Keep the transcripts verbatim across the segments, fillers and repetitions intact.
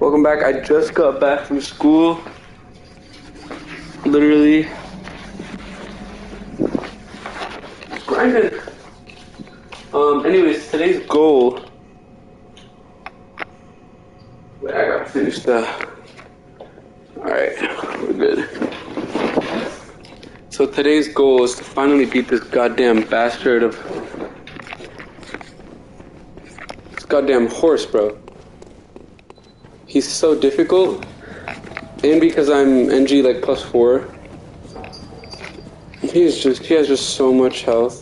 Welcome back. I just got back from school. Literally. Grinding. Um, anyways, today's goal. Wait, I gotta finish the. Alright, we're good. So today's goal is to finally beat this goddamn bastard of. This goddamn horse, bro. He's so difficult, and because I'm N G like plus four, he's just he has just so much health.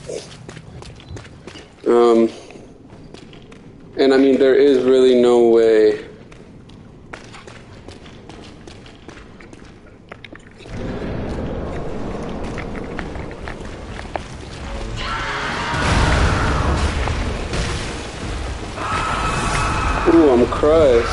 Um, and I mean there is really no way. Ooh, I'm crushed.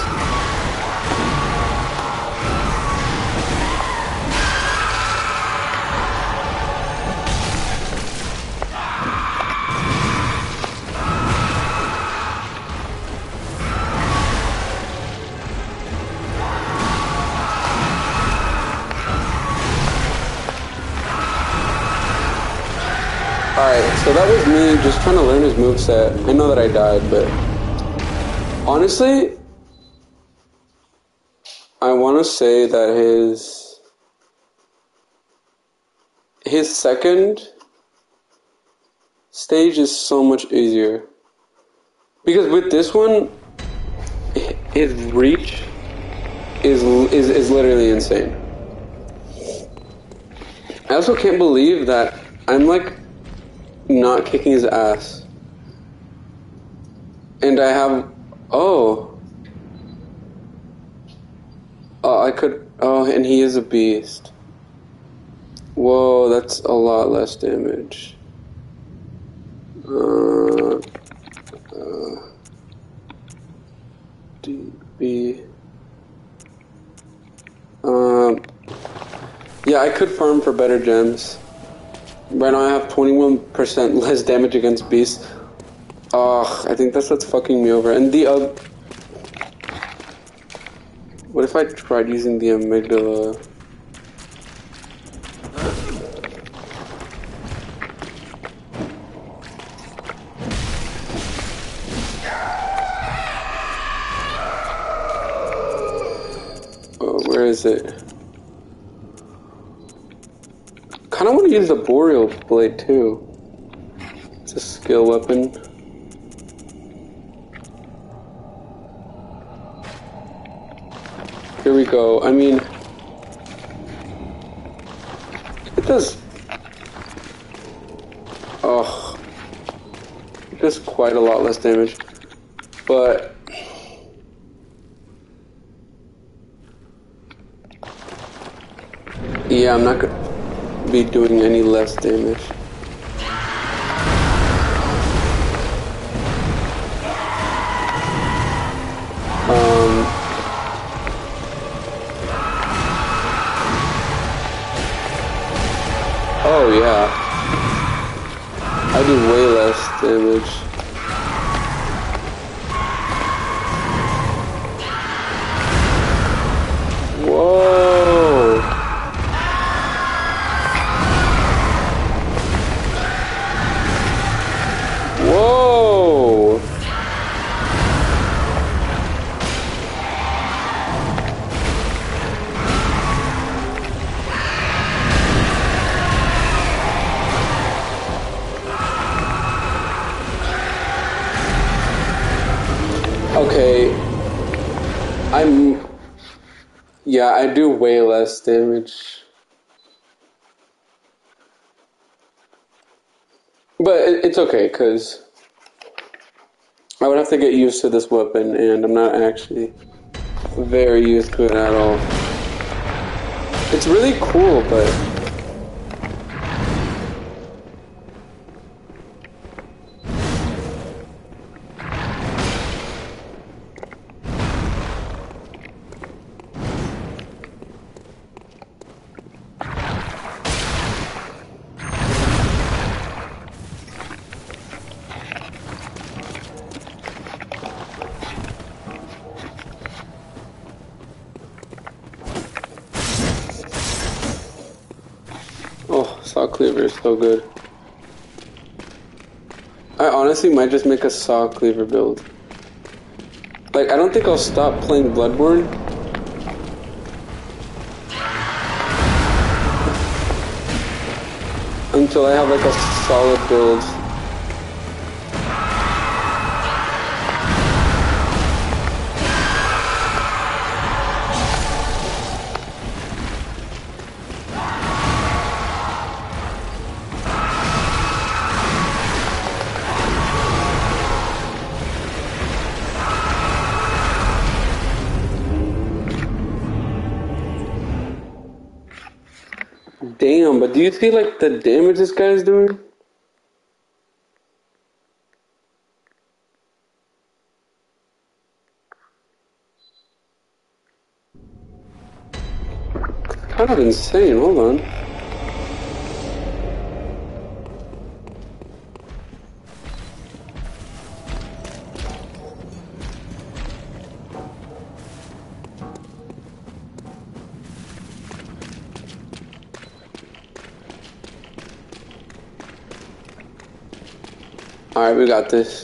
Alright, so that was me just trying to learn his moveset. I know that I died, but honestly, I want to say that his his second stage is so much easier. Because with this one, his reach is is, is literally insane. I also can't believe that I'm like not kicking his ass. And I have oh Oh I could oh and he is a beast. Whoa, that's a lot less damage. Uh, uh D B Um Yeah, I could farm for better gems. Right now I have twenty-one percent less damage against beasts. Ugh, I think that's what's fucking me over. And the uh, what if I tried using the amygdala? Oh, where is it? Kinda want to use the Boreal Blade too. It's a skill weapon. Here we go. I mean, it does. Oh, it does quite a lot less damage, but yeah, I'm not gonna be doing any less damage. Um, oh yeah, I do way less damage. Whoa. Whoa! Okay, I'm... Yeah, I do way less damage. But it's okay, because I would have to get used to this weapon, and I'm not actually very used to it at all. It's really cool, but... Saw cleaver is so good. I honestly might just make a saw cleaver build. Like, I don't think I'll stop playing Bloodborne. Until I have like a solid build. Damn, but do you see like the damage this guy's doing? Kind of insane, hold on. Alright, we got this.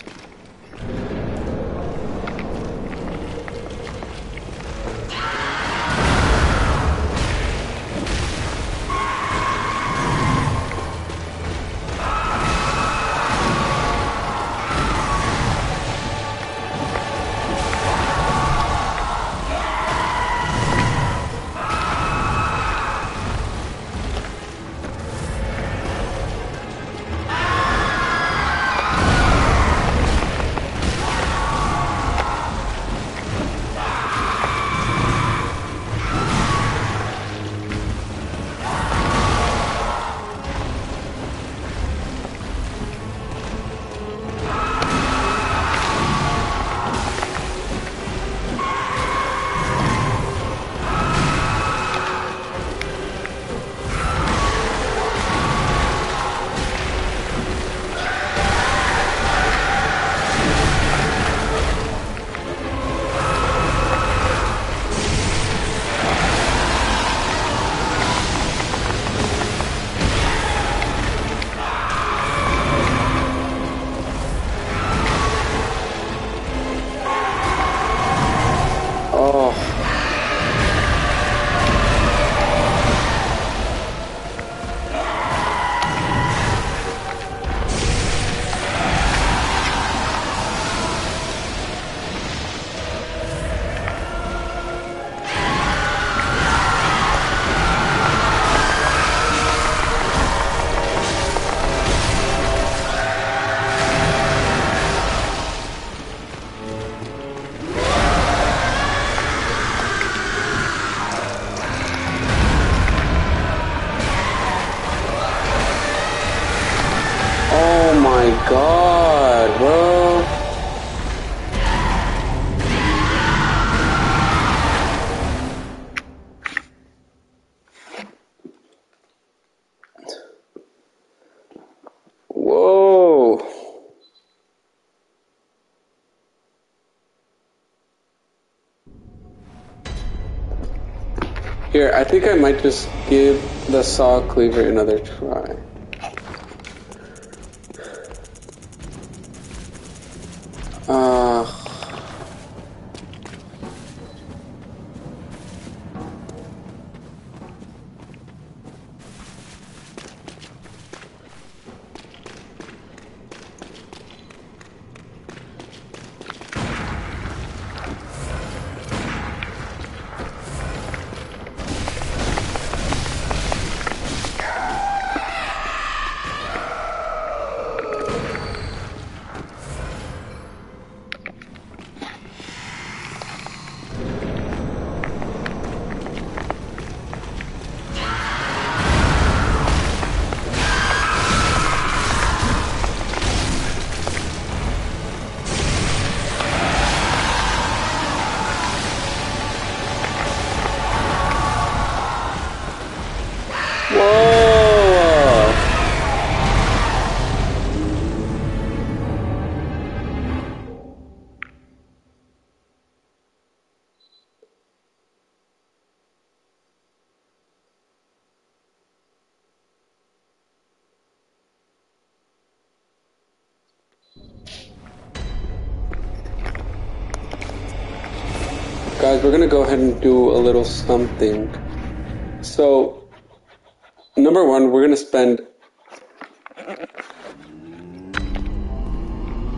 God, bro. Whoa. Here, I think I might just give the saw cleaver another try. Uh, Guys, we're gonna go ahead and do a little something. So, number one, we're gonna spend